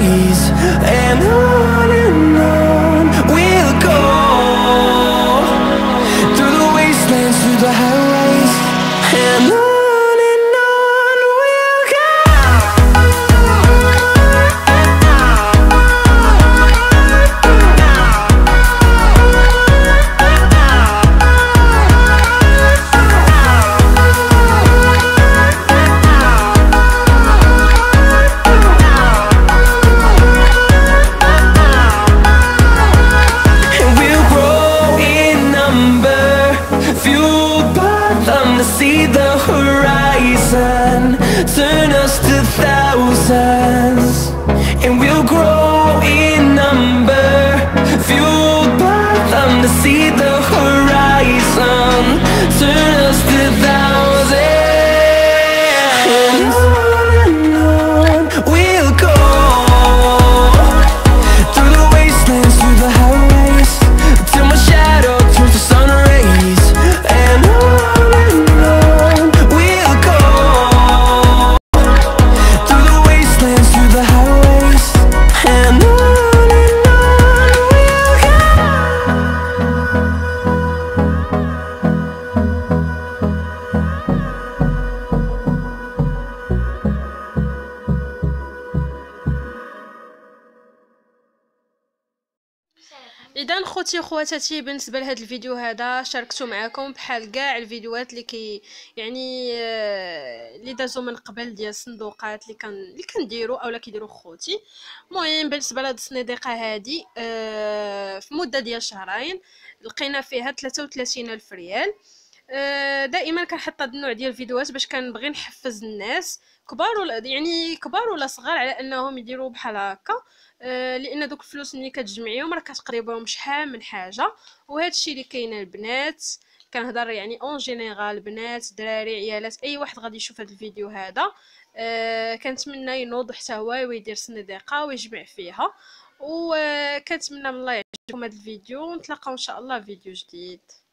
rays, and on we'll go, through the wastelands, through the highways, and on we'll go. See the horizon, turn us to thousands, and we'll grow in number, fueled by them to see the horizon, turn us to thousands, and on we'll go, through the wastelands, through the highways, till my shadow turns to sun rays, and on اذا خوتي خواتاتي، بالنسبه لهذا الفيديو هذا شاركته معكم بحال كاع الفيديوهات اللي يعني اللي دازوا من قبل ديال الصندوقات اللي كنديروا اولا كيديروا خوتي. المهم بالنسبه لهاد الصناديقه هذه في مده ديال شهرين لقينا فيها 33,000 ريال. دائما كنحط هذا النوع ديال الفيديوهات باش كنبغي نحفز الناس كبار ولا يعني كبار ولا صغار على انهم يديروا بحال هكا، لان دوك الفلوس ملي كتجمعيهم راه كتقري بهم شحال من حاجه. وهذا الشيء اللي كاين البنات، كنهضر يعني اون جينيرال، بنات دراري عيالات، اي واحد غادي يشوف هذا الفيديو هذا كنتمنى ينوض حتى هو ويدير صنديقه ويجمع فيها. وكنتمنى من الله يعجبكم هذا الفيديو، ونتلاقاو ان شاء الله في فيديو جديد.